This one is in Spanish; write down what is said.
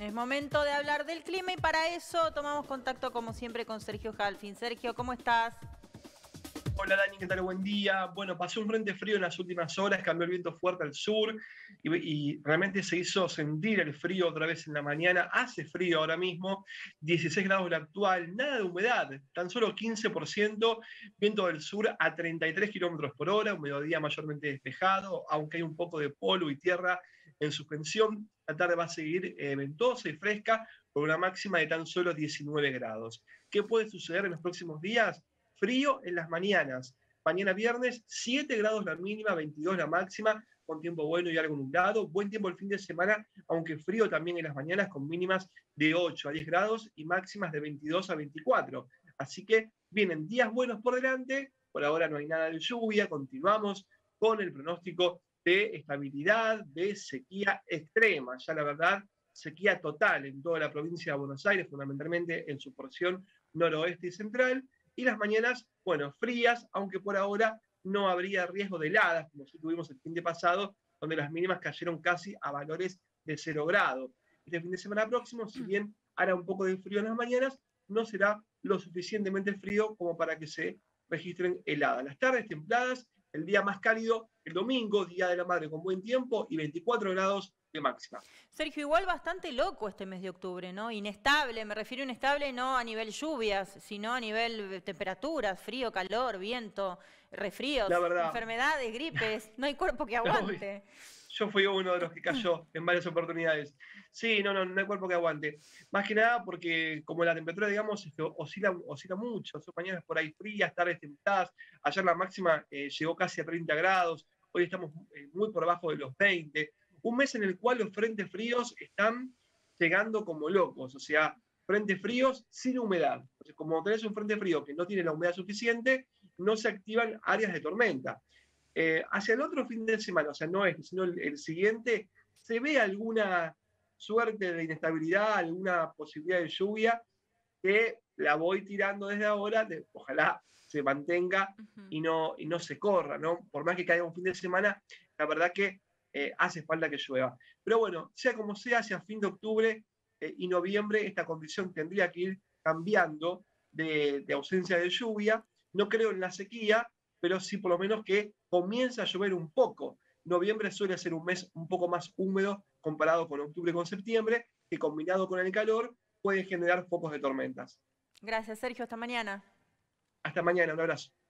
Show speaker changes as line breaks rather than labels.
Es momento de hablar del clima y para eso tomamos contacto como siempre con Sergio Halfin. Sergio, ¿cómo estás?
Hola Dani, ¿qué tal? Buen día. Bueno, pasó un frente frío en las últimas horas, cambió el viento fuerte al sur y realmente se hizo sentir el frío otra vez en la mañana. Hace frío ahora mismo, 16 grados la actual, nada de humedad, tan solo 15%, viento del sur a 33 kilómetros por hora, un mediodía mayormente despejado, aunque hay un poco de polvo y tierra en suspensión. La tarde va a seguir ventosa y fresca, con una máxima de tan solo 19 grados. ¿Qué puede suceder en los próximos días? Frío en las mañanas. Mañana viernes, 7 grados la mínima, 22 la máxima, con tiempo bueno y algo nublado. Buen tiempo el fin de semana, aunque frío también en las mañanas, con mínimas de 8 a 10 grados y máximas de 22 a 24. Así que vienen días buenos por delante. Por ahora no hay nada de lluvia. Continuamos con el pronóstico de estabilidad, de sequía extrema. Ya la verdad, sequía total en toda la provincia de Buenos Aires, fundamentalmente en su porción noroeste y central. Y las mañanas, bueno, frías, aunque por ahora no habría riesgo de heladas, como sí tuvimos el fin de pasado, donde las mínimas cayeron casi a valores de 0 grado. Este fin de semana próximo, si bien hará un poco de frío en las mañanas, no será lo suficientemente frío como para que se registren heladas. Las tardes templadas, el día más cálido, el domingo, Día de la Madre con buen tiempo y 24 grados de máxima.
Sergio, igual bastante loco este mes de octubre, ¿no? Inestable, me refiero a inestable no a nivel lluvias, sino a nivel temperaturas, frío, calor, viento, resfríos,
La verdad,
enfermedades, gripes, no hay cuerpo que aguante.
yo fui uno de los que cayó en varias oportunidades. Sí, no hay cuerpo que aguante. Más que nada porque como la temperatura, digamos, oscila mucho. Son mañanas por ahí frías, tardes templadas. Ayer la máxima llegó casi a 30 grados. Hoy estamos muy por debajo de los 20. Un mes en el cual los frentes fríos están llegando como locos. O sea, frentes fríos sin humedad. Entonces, como tenés un frente frío que no tiene la humedad suficiente, no se activan áreas de tormenta. Hacia el otro fin de semana, o sea, no este, sino el siguiente, se ve alguna suerte de inestabilidad, alguna posibilidad de lluvia que la voy tirando desde ahora, ojalá se mantenga y no se corra, ¿no? Por más que caiga un fin de semana, la verdad que hace falta que llueva. Pero bueno, sea como sea, hacia fin de octubre y noviembre, esta condición tendría que ir cambiando de ausencia de lluvia. No creo en la sequía, pero sí por lo menos que comienza a llover un poco. Noviembre suele ser un mes un poco más húmedo comparado con octubre y con septiembre, que combinado con el calor puede generar focos de tormentas.
Gracias, Sergio, hasta mañana.
Hasta mañana, un abrazo.